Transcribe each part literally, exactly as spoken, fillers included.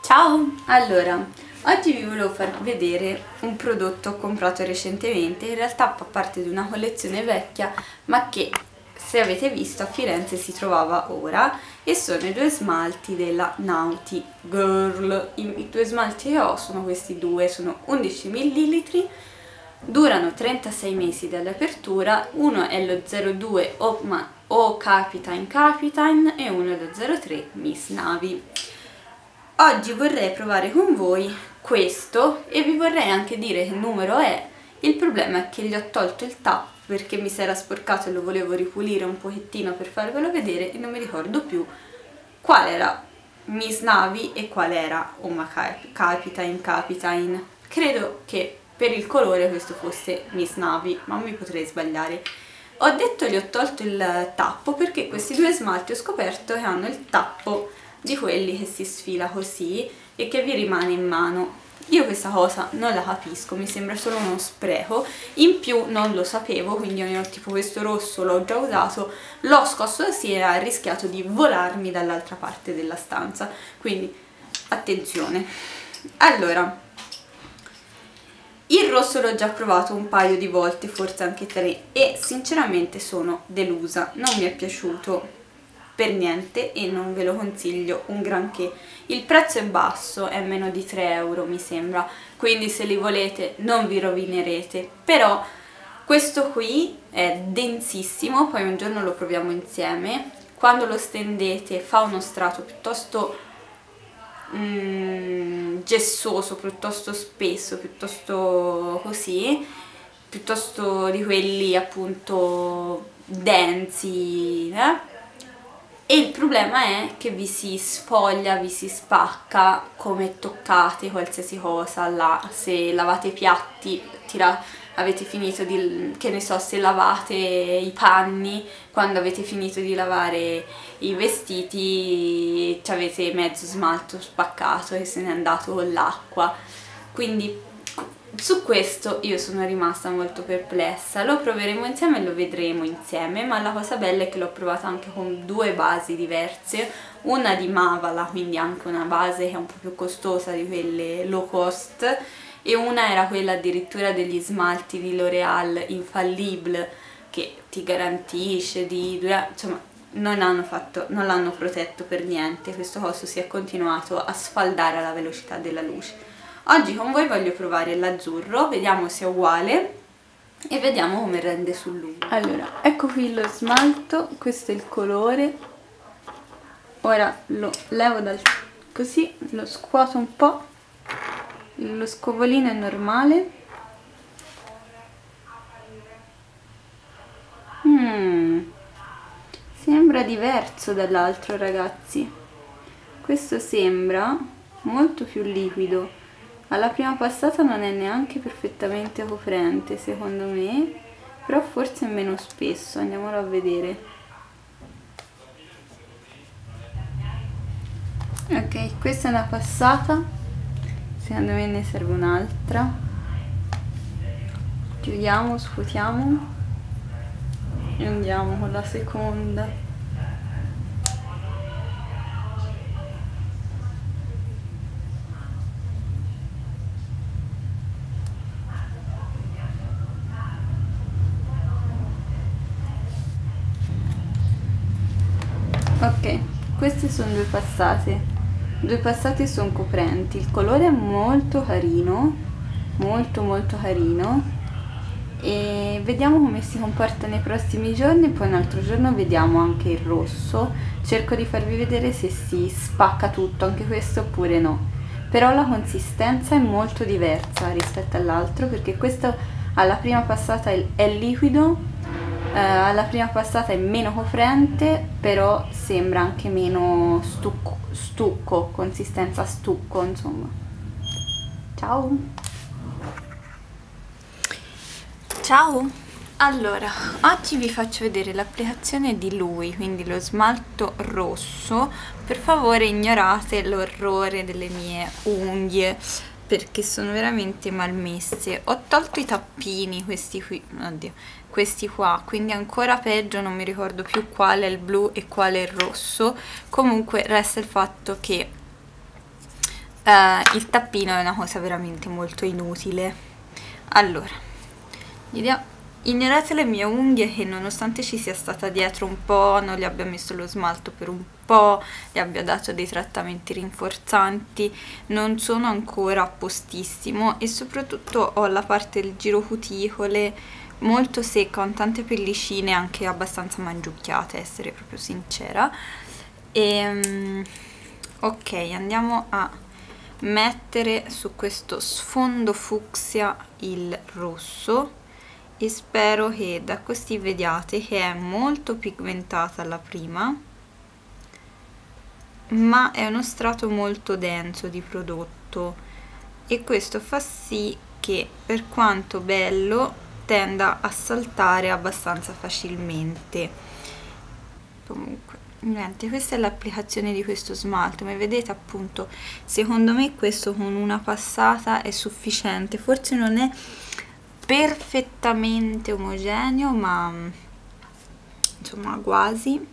Ciao! Allora, oggi vi volevo far vedere un prodotto comprato recentemente, in realtà fa parte di una collezione vecchia, ma che se avete visto a Firenze si trovava ora, e sono i due smalti della Naughty Girl. I, i due smalti che ho sono questi due, sono undici millilitri, durano trentasei mesi dall'apertura, uno è lo zero due o, ma, o Capitine Capitine e uno è lo zero tre Miss Navi. Oggi vorrei provare con voi questo e vi vorrei anche dire che numero è. Il problema è che gli ho tolto il tappo perché mi si era sporcato e lo volevo ripulire un pochettino per farvelo vedere e non mi ricordo più qual era Miss Navi e qual era Oma Capitine Capitine. Credo che per il colore questo fosse Miss Navi, ma mi potrei sbagliare. Ho detto gli ho tolto il tappo perché questi due smalti ho scoperto che hanno il tappo di quelli che si sfila così e che vi rimane in mano. Io questa cosa non la capisco, mi sembra solo uno spreco. In più non lo sapevo, quindi io tipo questo rosso l'ho già usato, l'ho scosso da sera e ha rischiato di volarmi dall'altra parte della stanza, quindi attenzione. Allora, il rosso l'ho già provato un paio di volte, forse anche tre, e sinceramente sono delusa, non mi è piaciuto per niente e non ve lo consiglio un granché. Il prezzo è basso, è meno di tre euro mi sembra, quindi se li volete non vi rovinerete. Però questo qui è densissimo, poi un giorno lo proviamo insieme. Quando lo stendete fa uno strato piuttosto mm, gessoso, piuttosto spesso, piuttosto così, piuttosto di quelli appunto densi, eh? E il problema è che vi si sfoglia, vi si spacca come toccate qualsiasi cosa. Là, se lavate i piatti, tira, avete finito di, che ne so, se lavate i panni, quando avete finito di lavare i vestiti avete mezzo smalto spaccato e se n'è andato con l'acqua. Quindi su questo io sono rimasta molto perplessa. Lo proveremo insieme e lo vedremo insieme, ma la cosa bella è che l'ho provata anche con due basi diverse, una di Mavala, quindi anche una base che è un po' più costosa di quelle low cost, e una era quella addirittura degli smalti di L'Oréal Infallible, che ti garantisce di durare, insomma non hanno fatto, non l'hanno protetto per niente. Questo coso si è continuato a sfaldare alla velocità della luce. Oggi con voi voglio provare l'azzurro, vediamo se è uguale e vediamo come rende sul lungo. Allora, ecco qui lo smalto, questo è il colore. Ora lo levo dal così, lo scuoto un po', lo scovolino è normale. Mm, sembra diverso dall'altro, ragazzi. Questo sembra molto più liquido. Alla prima passata non è neanche perfettamente coprente secondo me, però forse è meno spesso, andiamolo a vedere. Ok, questa è una passata, secondo me ne serve un'altra. Chiudiamo, scuotiamo e andiamo con la seconda. Ok, queste sono due passate, due passate sono coprenti, il colore è molto carino, molto molto carino, e vediamo come si comporta nei prossimi giorni. Poi un altro giorno vediamo anche il rosso, cerco di farvi vedere se si spacca tutto anche questo oppure no, però la consistenza è molto diversa rispetto all'altro, perché questo alla prima passata è liquido, Uh, alla prima passata è meno coprente, però sembra anche meno stucco, stucco, consistenza stucco, insomma. Ciao! Ciao! Allora, oggi vi faccio vedere l'applicazione di lui, quindi lo smalto rosso. Per favore ignorate l'orrore delle mie unghie, perché sono veramente malmesse. Ho tolto i tappini, questi qui, oddio, questi qua, quindi ancora peggio, non mi ricordo più quale è il blu e quale è il rosso. Comunque resta il fatto che uh, il tappino è una cosa veramente molto inutile. Allora, ignorate le mie unghie che nonostante ci sia stata dietro un po', non gli abbia messo lo smalto per un po', gli abbia dato dei trattamenti rinforzanti, non sono ancora a postissimo e soprattutto ho la parte del giro cuticole molto secca, con tante pellicine anche abbastanza mangiucchiate, essere proprio sincera. E, um, ok, andiamo a mettere su questo sfondo fucsia il rosso e spero che da questi vediate che è molto pigmentata la prima, ma è uno strato molto denso di prodotto e questo fa sì che, per quanto bello, tenda a saltare abbastanza facilmente. Comunque niente, questa è l'applicazione di questo smalto, ma vedete appunto, secondo me questo con una passata è sufficiente. Forse non è perfettamente omogeneo, ma insomma quasi,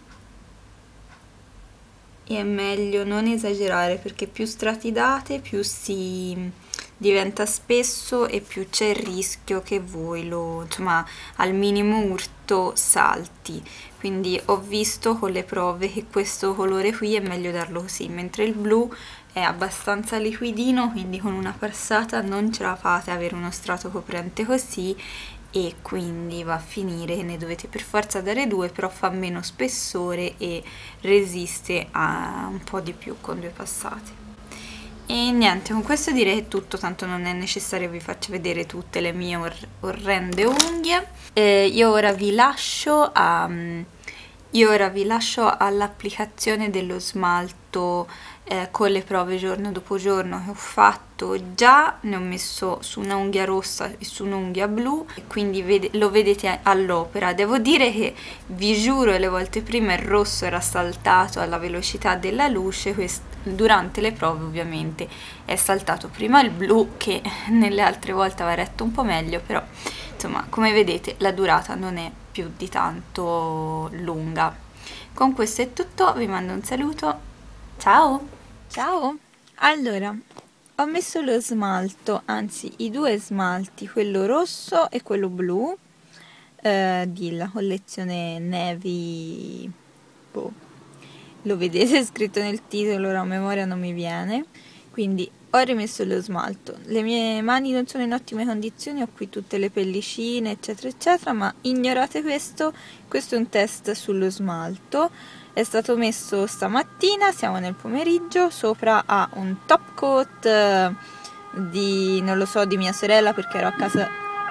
e è meglio non esagerare perché più strati date più si diventa spesso e più c'è il rischio che voi lo, insomma, al minimo urto salti. Quindi ho visto con le prove che questo colore qui è meglio darlo così, mentre il blu è abbastanza liquidino, quindi con una passata non ce la fate avere uno strato coprente così, e quindi va a finire che ne dovete per forza dare due, però fa meno spessore e resiste a un po' di più con due passate. E niente, con questo direi che è tutto, tanto non è necessario vi faccia vedere tutte le mie or orrende unghie. Eh, io ora vi lascio a... Io ora vi lascio all'applicazione dello smalto eh, con le prove giorno dopo giorno che ho fatto già. Ne ho messo su un'unghia rossa e su un'unghia blu, e quindi vede lo vedete all'opera. Devo dire che, vi giuro, le volte prima il rosso era saltato alla velocità della luce, durante le prove ovviamente è saltato prima il blu, che nelle altre volte aveva retto un po' meglio, però insomma come vedete la durata non è più di tanto lunga. Con questo è tutto, vi mando un saluto, ciao! Ciao! Allora, ho messo lo smalto, anzi i due smalti, quello rosso e quello blu, eh, della collezione Navy, boh, lo vedete scritto nel titolo, ora a memoria non mi viene. Quindi ho rimesso lo smalto, le mie mani non sono in ottime condizioni, ho qui tutte le pellicine eccetera eccetera, ma ignorate questo, questo è un test sullo smalto, è stato messo stamattina, siamo nel pomeriggio, sopra ha un top coat di, non lo so, di mia sorella, perché ero a casa,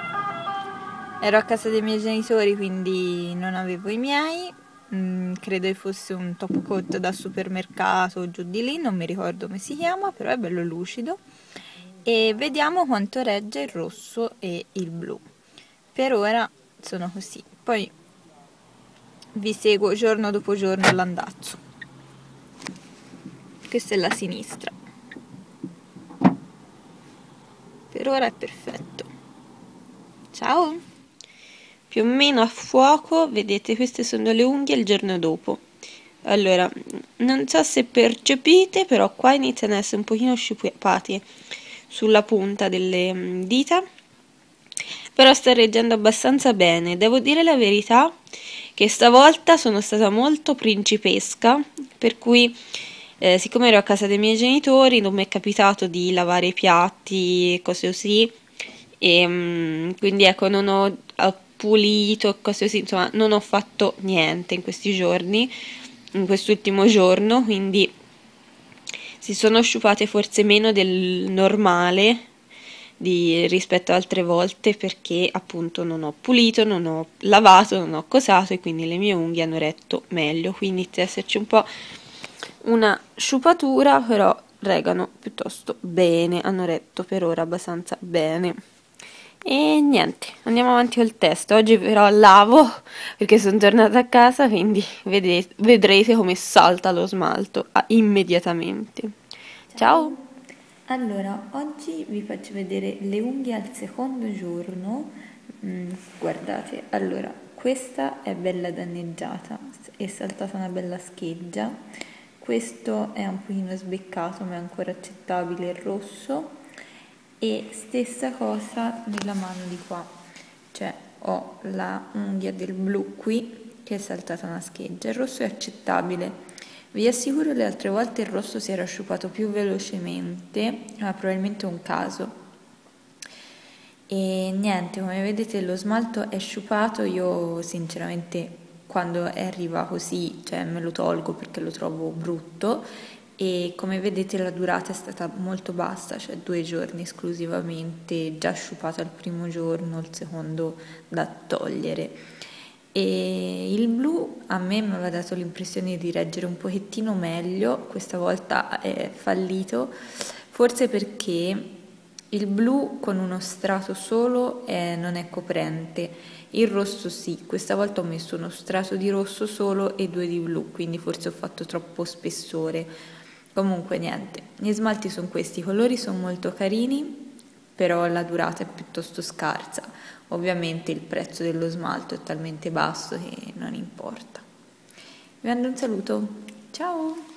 ero a casa dei miei genitori, quindi non avevo i miei. Mm, credo che fosse un top coat da supermercato giù di lì, non mi ricordo come si chiama, però è bello lucido, e vediamo quanto regge il rosso e il blu. Per ora sono così, poi vi seguo giorno dopo giorno all'andazzo. Questa è la sinistra, per ora è perfetto. Ciao! Più o meno a fuoco, vedete, queste sono le unghie il giorno dopo. Allora, non so se percepite, però qua iniziano ad essere un pochino sciupati sulla punta delle dita, però sta reggendo abbastanza bene. Devo dire la verità che stavolta sono stata molto principesca, per cui eh, siccome ero a casa dei miei genitori non mi è capitato di lavare i piatti e cose così, e um, quindi ecco, non ho, ho pulito e cose così, insomma non ho fatto niente in questi giorni, in quest'ultimo giorno, quindi si sono sciupate forse meno del normale di, rispetto ad altre volte, perché appunto non ho pulito, non ho lavato, non ho cosato, e quindi le mie unghie hanno retto meglio. Qui inizia ad esserci un po' una sciupatura, però regano piuttosto bene, hanno retto per ora abbastanza bene. E niente, andiamo avanti col test. Oggi però lavo perché sono tornata a casa, quindi vedete, vedrete come salta lo smalto ah, immediatamente. Ciao! Allora, oggi vi faccio vedere le unghie al secondo giorno. Mm, guardate, allora, questa è bella danneggiata, è saltata una bella scheggia, questo è un pochino sbeccato ma è ancora accettabile il rosso, e stessa cosa nella mano di qua, cioè ho la unghia del blu qui che è saltata una scheggia. Il rosso è accettabile. Vi assicuro le altre volte il rosso si era sciupato più velocemente, ma probabilmente è un caso. E niente, come vedete lo smalto è sciupato. Io sinceramente quando arriva così, cioè me lo tolgo perché lo trovo brutto, e come vedete la durata è stata molto bassa, cioè due giorni esclusivamente, già sciupato al primo giorno, il secondo da togliere. E il blu a me mi aveva dato l'impressione di reggere un pochettino meglio, questa volta è fallito, forse perché il blu con uno strato solo eh, non è coprente, il rosso sì, questa volta ho messo uno strato di rosso solo e due di blu, quindi forse ho fatto troppo spessore. Comunque niente, gli smalti sono questi, i colori sono molto carini, però la durata è piuttosto scarsa. Ovviamente il prezzo dello smalto è talmente basso che non importa. Vi mando un saluto, ciao!